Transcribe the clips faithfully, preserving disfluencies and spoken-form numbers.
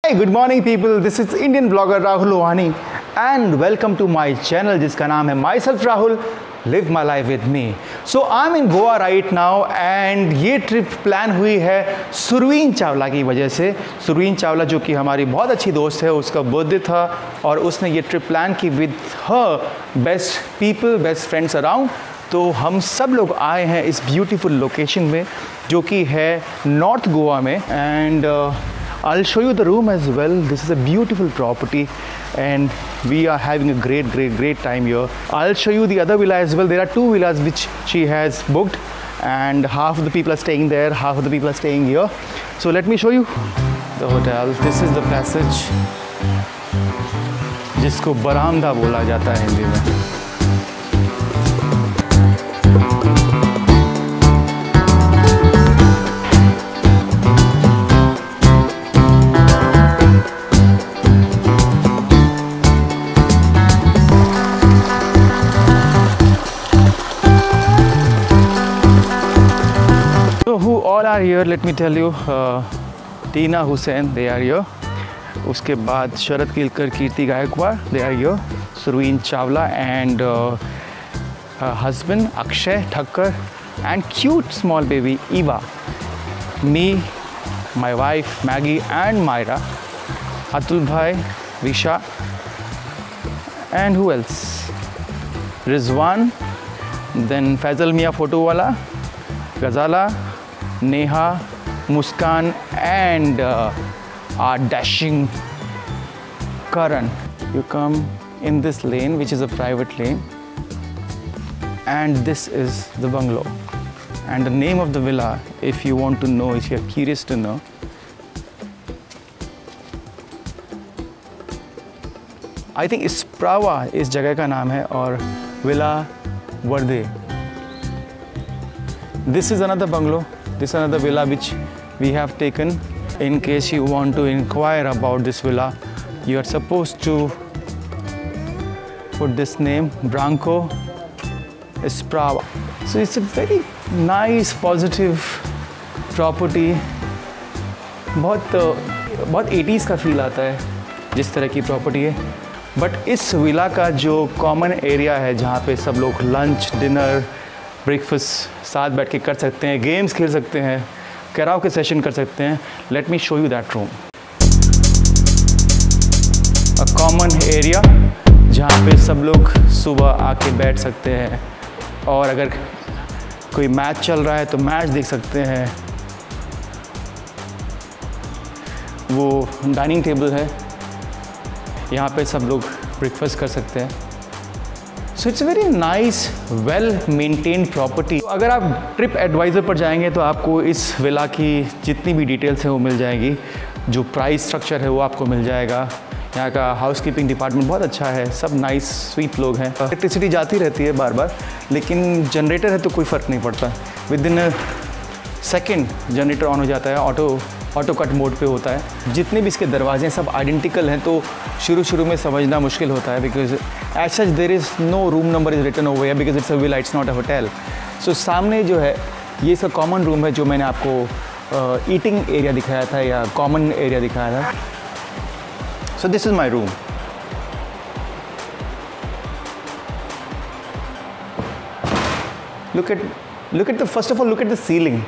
Hi, good morning people. This is Indian blogger Rahuol Lohani and welcome to my channel जिसका नाम है Myself Rahul, Live My Life With Me. So I'm in Goa right now and ये trip plan हुई है surveen Chawla की वजह से. surveen Chawla जो कि हमारी बहुत अच्छी दोस्त है, उसका बर्थडे था और उसने ये ट्रिप प्लान की with her best people, best friends around. तो हम सब लोग आए हैं इस ब्यूटीफुल लोकेशन में जो कि है नॉर्थ गोवा में. And I'll show you the room as well. This is a beautiful property and we are having a great great great time here. I'll show you the other villa as well. There are two villas which she has booked and half of the people are staying there, half of the people are staying here. So let me show you the hotel. This is the passage जिसको बरामदा बोला जाता है हिंदी में. Who all are here? Let me tell you. uh, Tina Hussain, they are here. उसके बाद शरद किलकर, कीर्ति Gaekwad, they are here. surveen Chawla and uh, her husband Akshay, Thakker, and cute small baby Eva. Me, my wife Maggie and Myra, Atul bhai, Visha, and who else? Rizwan, then Faisal Mia photo wala, Ghazala, Neha, Muskan, and uh, our dashing Karan. You come in this lane, which is a private lane, and this is the bungalow. And the name of the villa, if you want to know, if you are curious to know, I think Isprava इस जगह का नाम है और Villa Verde. This is another bungalow. This is another villa which we have taken. In case you want to inquire about this villa, you are supposed to put this name, Branco Isprava. So it's a very nice, positive property. बहुत बहुत eighties का feel आता है जिस तरह की property है. But इस विला का जो कॉमन एरिया है जहाँ पे सब लोग लंच, डिनर, ब्रेकफास्ट साथ बैठ के कर सकते हैं, गेम्स खेल सकते हैं, कैराओके सेशन कर सकते हैं. Let me show you that room. A common area जहाँ पे सब लोग सुबह आके बैठ सकते हैं और अगर कोई मैच चल रहा है तो मैच देख सकते हैं. वो डाइनिंग टेबल है, यहाँ पे सब लोग ब्रेकफास्ट कर सकते हैं. So it's very nice, well maintained property. अगर आप ट्रिप एडवाइज़र पर जाएंगे तो आपको इस विला की जितनी भी डिटेल्स हैं वो मिल जाएगी. जो प्राइस स्ट्रक्चर है वो आपको मिल जाएगा. यहाँ का हाउसकीपिंग डिपार्टमेंट बहुत अच्छा है, सब नाइस स्वीट लोग हैं. इलेक्ट्रिसिटी जाती रहती है बार बार, लेकिन जनरेटर है तो कोई फ़र्क नहीं पड़ता. Within second generator on हो जाता है. ऑटो ऑटो कट मोड पे होता है. जितने भी इसके दरवाजे हैं सब आइडेंटिकल हैं, तो शुरू शुरू में समझना मुश्किल होता है. Because as such there is no room number is written over here because it's a villa, it's not a hotel. So सामने जो है ये इसका कॉमन रूम है जो मैंने आपको ईटिंग uh, एरिया दिखाया था या कॉमन एरिया दिखाया था. So this is my room. Look at look at the first of all look at the ceiling.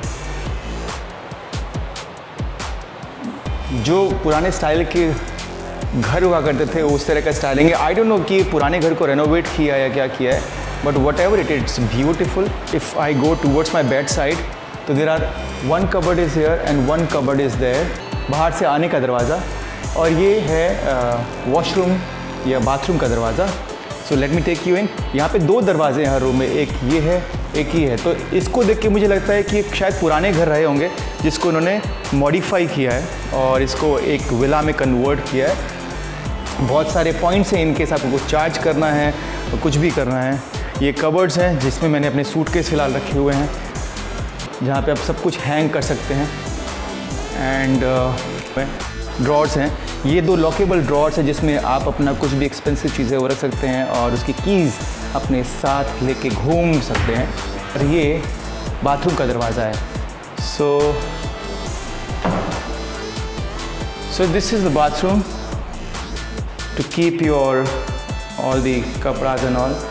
जो पुराने स्टाइल के घर हुआ करते थे उस तरह का स्टाइलिंग है. आई डोंट नो कि पुराने घर को रेनोवेट किया या क्या किया है, but whatever it it's beautiful. If I go towards my bed side तो there are one cupboard is here and one cupboard is there. बाहर से आने का दरवाज़ा और ये है वॉशरूम या बाथरूम का दरवाज़ा. So let me take you in. यहाँ पे दो दरवाजे हैं हर रूम में, एक ये है एक ही है. तो इसको देख के मुझे लगता है कि शायद पुराने घर रहे होंगे जिसको उन्होंने मॉडिफाई किया है और इसको एक विला में कन्वर्ट किया है. बहुत सारे पॉइंट्स हैं इनकेस आपको कुछ चार्ज करना है तो कुछ भी करना है. ये कबर्ड्स हैं जिसमें मैंने अपने सूटकेस फिलहाल रखे हुए हैं जहाँ पे आप सब कुछ हैंग कर सकते हैं. एंड ड्रॉर्स हैं, ये दो लॉकेबल ड्रॉर्स हैं जिसमें आप अपना कुछ भी एक्सपेंसिव चीज़ें वो रख सकते हैं और उसकी कीज़ अपने साथ लेके घूम सकते हैं. और ये बाथरूम का दरवाज़ा है. सो So this is the bathroom to keep your all the kapras and all.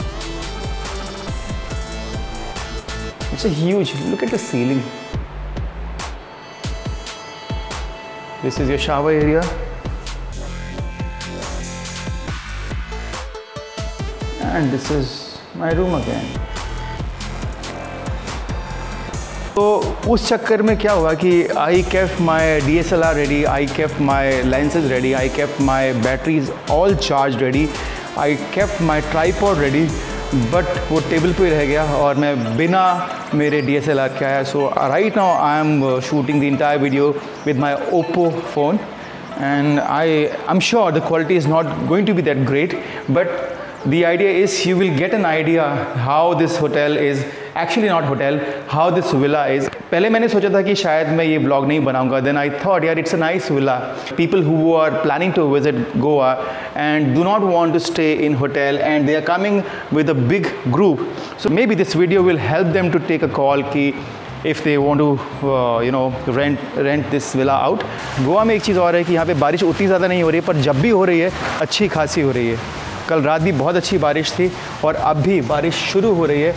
It's a huge, look at the ceiling. This is your shower area. And this is my room again. तो उस चक्कर में क्या हुआ कि I kept my D S L R ready, I kept my lenses ready, I kept my batteries all charged ready, I kept my tripod ready, but वो table पे रह गया और मैं बिना मेरे D S L R के आया. So right now I am shooting the entire video with my Oppo phone, and I I'm sure the quality is not going to be that great, but the idea is you will get an idea how this hotel is, actually not hotel, how this villa is. पहले मैंने सोचा था कि शायद मैं ये vlog नहीं बनाऊंगा. Then I thought, यार, it's a nice villa. People who are planning to visit Goa and do not want to stay in hotel and they are coming with a big group. So maybe this video will help them to take a call कि if they want to uh, you know rent rent this villa out. Goa में एक चीज़ और है कि यहाँ पे बारिश उतनी ज़्यादा नहीं हो रही है, पर जब भी हो रही है अच्छी खासी हो रही है. कल रात भी बहुत अच्छी बारिश थी और अब भी बारिश शुरू हो रही है.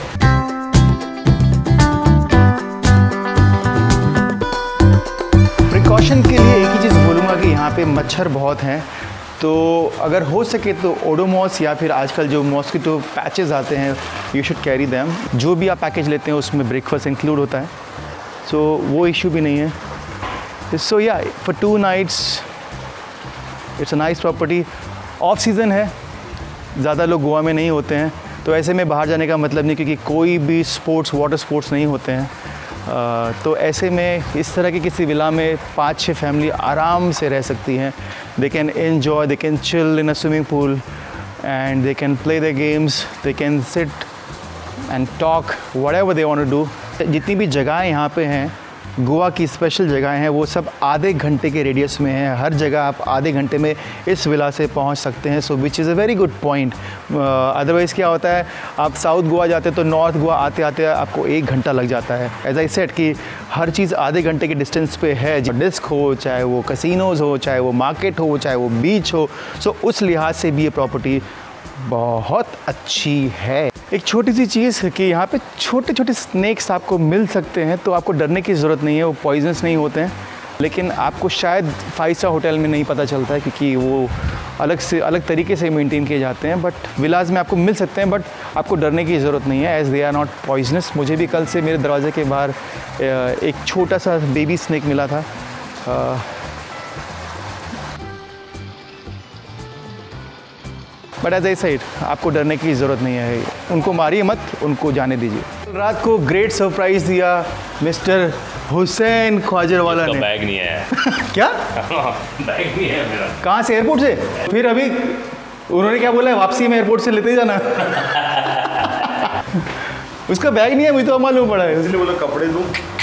प्रिकॉशन के लिए एक ही चीज़ बोलूँगा कि यहाँ पे मच्छर बहुत हैं, तो अगर हो सके तो ओडोमॉस या फिर आजकल जो मॉस्किटो पैचेस आते हैं, यू शुड कैरी दैम. जो भी आप पैकेज लेते हैं उसमें ब्रेकफास्ट इंक्लूड होता है, सो so, वो इशू भी नहीं है. So yeah for two nights it's a nice property. Off season है, ज़्यादा लोग गोवा में नहीं होते हैं, तो ऐसे में बाहर जाने का मतलब नहीं, क्योंकि कोई भी स्पोर्ट्स वाटर स्पोर्ट्स नहीं होते हैं. आ, तो ऐसे में इस तरह की किसी विला में पाँच छः फैमिली आराम से रह सकती हैं. They can enjoy, they can chill in a swimming pool and they can play the games, they can sit and talk whatever they want to do. जितनी भी जगहें यहाँ पे हैं, गोवा की स्पेशल जगहें हैं, वो सब आधे घंटे के रेडियस में हैं. हर जगह आप आधे घंटे में इस विला से पहुंच सकते हैं. So which is a very good point. Otherwise क्या होता है, आप साउथ गोवा जाते तो नॉर्थ गोवा आते आते आपको एक घंटा लग जाता है. एज आई सेड कि हर चीज़ आधे घंटे के डिस्टेंस पे है. डिस्क हो, चाहे वो कसिनोज़ हो, चाहे वो मार्केट हो, चाहे वो बीच हो. सो so, उस लिहाज से भी ये प्रॉपर्टी बहुत अच्छी है. एक छोटी सी चीज़ कि यहाँ पे छोटे छोटे स्नैक्स आपको मिल सकते हैं, तो आपको डरने की ज़रूरत नहीं है. वो पॉइजनस नहीं होते हैं, लेकिन आपको शायद फाइव स्टार होटल में नहीं पता चलता है, क्योंकि वो अलग से अलग तरीके से मेंटेन किए जाते हैं. बट विलाज में आपको मिल सकते हैं, बट आपको डरने की ज़रूरत नहीं है, as they are not poisonous. मुझे भी कल से मेरे दरवाजे के बाहर एक छोटा सा बेबी स्नैक मिला था. बट एज आई सेड, आपको डरने की ज़रूरत नहीं है. उनको मारिए मत, उनको जाने दीजिए. रात को ग्रेट सरप्राइज़ दिया मिस्टर हुसैन ख्वाजर वाला ने. बैग नहीं है. क्या? बैग नहीं है मेरा. कहाँ से? एयरपोर्ट से? फिर अभी उन्होंने क्या बोला है, वापसी में एयरपोर्ट से लेते ही जाना. उसका बैग नहीं है, मुझे तो मालूम पड़ा है, इसलिए बोला कपड़े दूँ.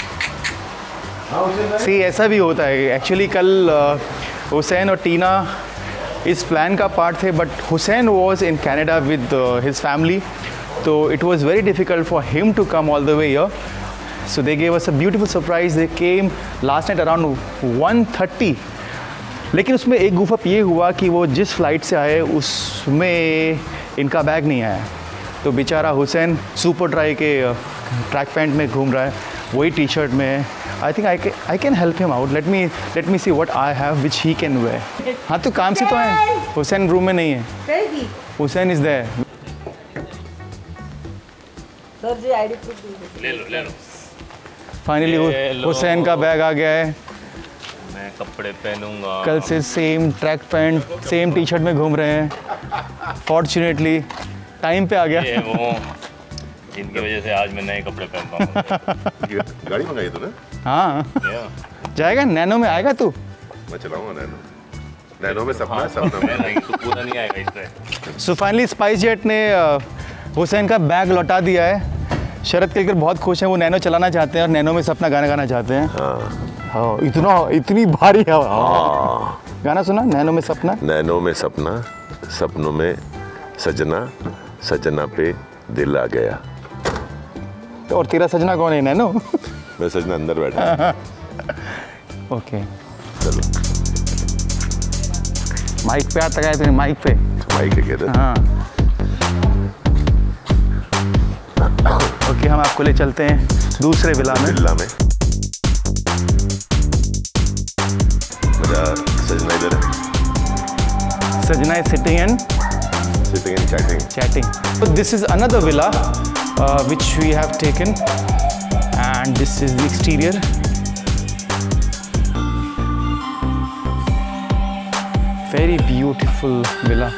सी ऐसा भी होता है. एक्चुअली कल हुसैन और टीना इस प्लान का पार्ट थे, but Hussain was in Canada with his family, तो it was very difficult for him to come all the way here. So they gave us a beautiful surprise. They came last night around one thirty. लेकिन उसमें एक गुफअप ये हुआ कि वो जिस flight से आए उसमें इनका बैग नहीं आया. तो बेचारा हुसैन सुपर ड्राई के ट्रैक पैंट में घूम रहा है, वही टी शर्ट में. I think I I can help him out. Let me let me see what I have which he can wear. हाँ, तो काम से तो है. हुसैन रूम में नहीं है. Hussain is there. Sir ji ID proof ले लो ले लो. फाइनली हुसैन का बैग आ गया है. मैं कपड़े पहनूंगा. कल से same track pant same T shirt में घूम रहे हैं. फॉर्चुनेटली टाइम पे आ गया. ये वो जिनकी वजह से आज मैं नए कपड़े पहनता हूँ. गाड़ी मंगाई तूने? हाँ, जाएगा. नैनो में आएगा तू? मैं चलाऊंगा नैनो. नैनो में सपना है, सपना में नहीं. तो पूरा नहीं आएगा इससे. सो फाइनली स्पाइस जेट ने हुसैन का बैग लौटा दिया है. शरद केलकर बहुत खुश हैं. वो नैनो चलाना चाहते हैं और नैनो में सपना गाना गाना चाहते हैं. हाँ, इतना इतनी भारी है. हाँ, गाना सुना, नैनो में सपना. नैनो में सपना, सपनों में सजना, सजना पे दिल आ गया. और तेरा सजना कौन है? नैनो. मैं सजना अंदर बैठा. ओके, चलो. माइक पे आता है, माइक पे माइक है कहते। हाँ ओके, हम आपको ले चलते हैं दूसरे विला में। विला में मेरा सजना इधर है। सजना is sitting and Sitting and chatting. chatting. So this is another villa uh, which we have taken, and this is the exterior. Very beautiful villa.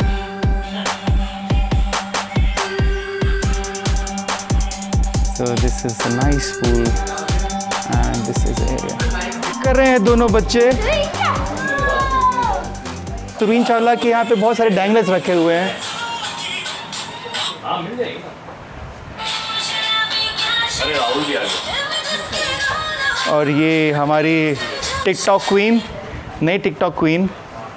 So this is a nice pool and this is the area. कर रहे हैं दोनों बच्चे। सुरीन चावला के यहाँ पे बहुत सारे डैंगलर्स रखे हुए हैं। हाँ मिल जाएगा। अरे राहुल भी आ गया। और ये हमारी टिकटॉक क्वीन, नई TikTok queen.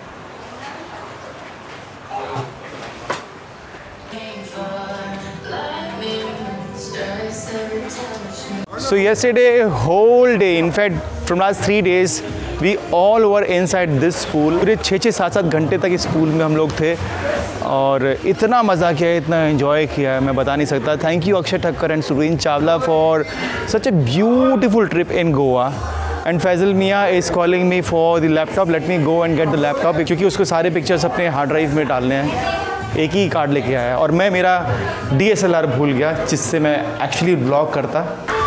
So yesterday whole day, in fact from last three days we all were inside this pool. पूरे छः छः सात सात घंटे तक इस पूल में हम लोग थे और इतना मज़ा किया, इतना एंजॉय किया है मैं बता नहीं सकता। Thank you Akshay Thakkar and Sureen Chawla for such a beautiful trip in Goa. And Faizal मियाँ is calling me for the laptop. Let me go and get the laptop, क्योंकि उसको सारे पिक्चर्स अपने हार्ड ड्राइव में डालने हैं। एक ही कार्ड लेके आया और मैं मेरा डी एस एल आर भूल गया जिससे मैं एक्चुअली ब्लॉग करता।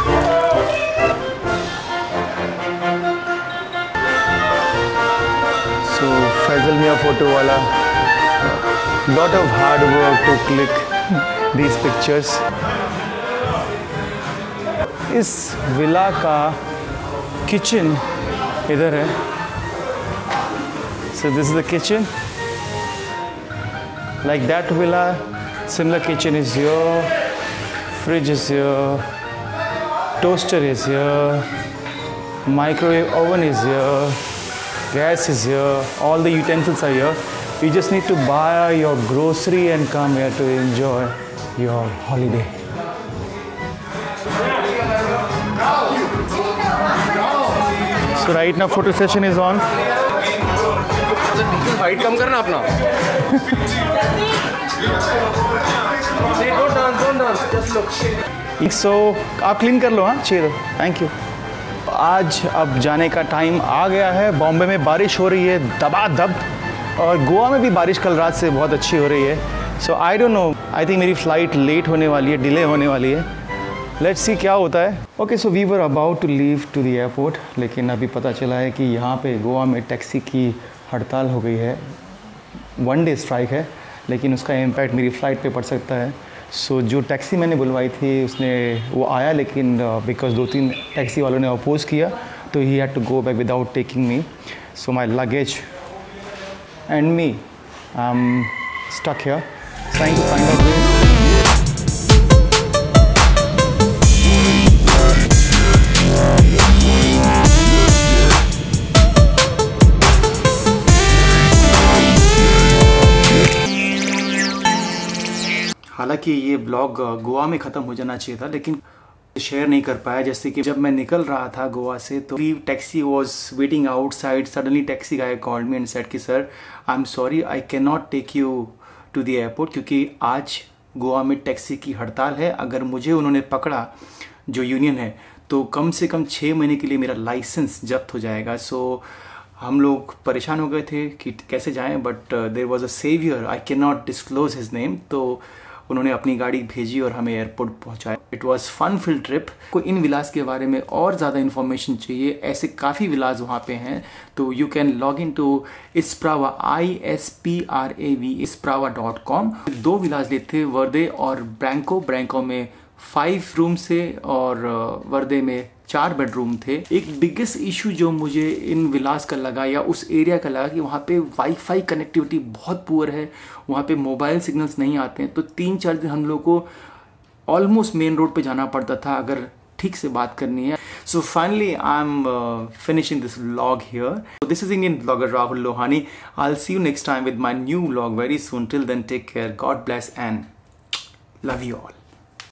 So फैजल मियाँ फोटो वाला, lot of hard work to click these pictures. इस विला का किचन इधर है। So this is the kitchen. Like that villa, similar kitchen is here, fridge is here, toaster is here, microwave oven is here, gas is here, all the utensils are here. You just need to buy your grocery and come here to enjoy your holiday. So right now photo session is on. Height कम करना अपना। सो आप clean कर लो। हाँ चाहिए तो thank you. आज अब जाने का टाइम आ गया है। बॉम्बे में बारिश हो रही है दबादब और गोवा में भी बारिश कल रात से बहुत अच्छी हो रही है। So I don't know, I think मेरी फ़्लाइट लेट होने वाली है, डिले होने वाली है। लेट्स सी क्या होता है। Okay so we were about to leave to the airport, लेकिन अभी पता चला है कि यहाँ पे गोवा में टैक्सी की हड़ताल हो गई है। वन डे स्ट्राइक है, लेकिन उसका इम्पैक्ट मेरी फ़्लाइट पे पड़ सकता है। सो so, जो टैक्सी मैंने बुलवाई थी उसने वो आया, लेकिन बिकॉज दो तीन टैक्सी वालों ने अपोज़ किया तो ही had to go back without taking me. So my luggage and me I am stuck here trying to find out way. हालांकि ये ब्लॉग गोवा में ख़त्म हो जाना चाहिए था, लेकिन शेयर नहीं कर पाया। जैसे कि जब मैं निकल रहा था गोवा से तो taxi was waiting outside. Suddenly taxi guy called me and said कि sir I am sorry I can not take you to the airport, क्योंकि आज गोवा में टैक्सी की हड़ताल है। अगर मुझे उन्होंने पकड़ा, जो यूनियन है, तो कम से कम छः महीने के लिए मेरा लाइसेंस जब्त हो जाएगा। सो हम लोग परेशान हो गए थे कि कैसे जाएं, but there was a saviour, I can not disclose his name. तो उन्होंने अपनी गाड़ी भेजी और हमें एयरपोर्ट पहुंचाया। It was fun fill trip. को इन विलास के बारे में और ज़्यादा इन्फॉर्मेशन चाहिए, ऐसे काफ़ी विलास वहाँ पे हैं, तो you can log in to Isprava, I S P R A V Isprava dot com. दो विलास लेते, वर्दे और ब्रैंको। ब्रैंको में फाइव रूम से और वर्दे में चार बेडरूम थे। एक बिगेस्ट इशू जो मुझे इन विलास का लगा या उस एरिया का लगा कि वहाँ पे वाईफाई कनेक्टिविटी बहुत पुअर है, वहाँ पे मोबाइल सिग्नल्स नहीं आते हैं। तो तीन चार दिन हम लोग को ऑलमोस्ट मेन रोड पे जाना पड़ता था अगर ठीक से बात करनी है। So finally I am finishing this vlog here. This is Indian blogger Rahul Lohani. I will see you next time with my new vlog very soon. Till then take care, God bless and love you all.